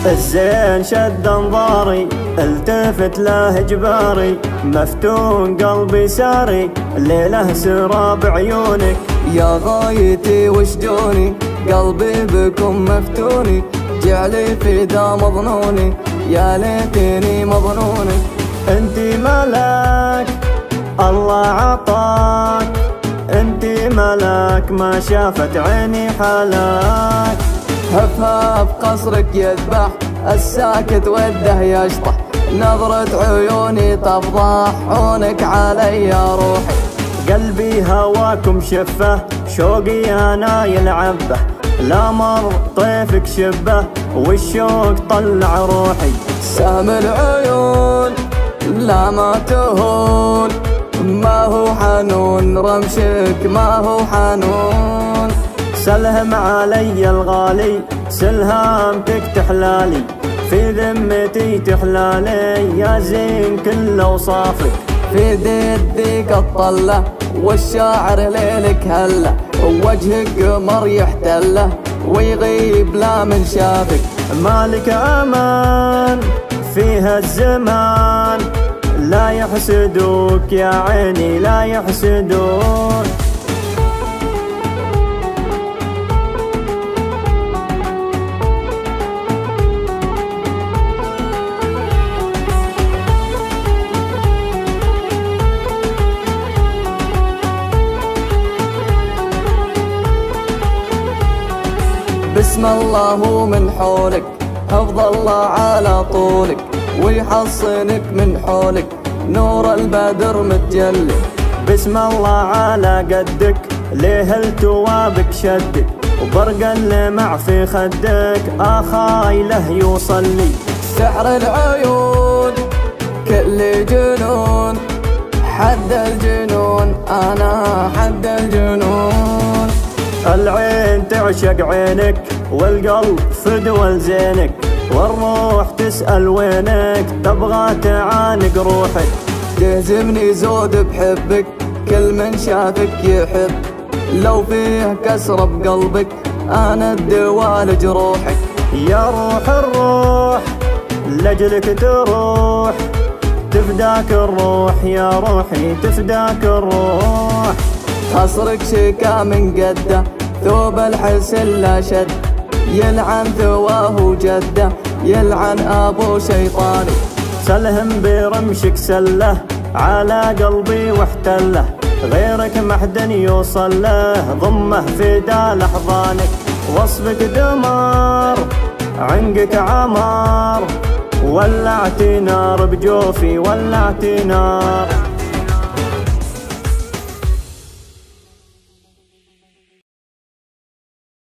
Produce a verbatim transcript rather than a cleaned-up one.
الزين شد انظاري التفت له اجباري، مفتون قلبي ساري الليله سرى بعيونك. يا غايتي وشجوني قلبي بكم مفتوني، جعلي في ذا مظنوني يا ليتني مظنوني. انتي ملاك الله عطاك، انتي ملاك ما شافت عيني حلاك. هف هف قصرك يذبح الساكت وده يشطح، نظرة عيوني تفضح عونك علي يا روحي. قلبي هواكم شفه شوقي انا يلعبه، لا مر طيفك شبه والشوق طلع روحي. سهم العيون لا ما تهون، ما هو حنون رمشك ما هو حنون. سلهم علي الغالي سلهامتك تحلالي، في ذمتي تحلالي يا زين كل اوصافك. في ديدك الطلة والشاعر ليلك هلا، وجهك قمر يحتله ويغيب لا من شافك. مالك امان فيها الزمان، لا يحسدوك يا عيني لا يحسدوك. بسم الله من حولك حفظ الله على طولك، ويحصنك من حولك نور البدر متجلي. بسم الله على قدك ليه التوابك شدك، وبرق اللمع في خدك اخاي له يوصل لي. سحر العيون كل جنون حد الجنون انا حد الجنون. العين تعشق عينك والقلب فدوى لزينك، والروح تسأل وينك تبغى تعانق روحك. تهزمني زود بحبك كل من شافك يحب، لو فيه كسر بقلبك انا الدوا لجروحك. يا روح الروح لجلك تروح تفداك الروح يا روحي تفداك الروح. خصرك شكا من قده ثوب الحسن لا شد، يلعن ثواه جده يلعن ابو شيطاني. سلهم برمشك سله على قلبي واحتله، غيرك محد يوصل له ضمه في دال احضانك. وصفك دمار عنقك عمار، ولعتي نار بجوفي ولعتي نار.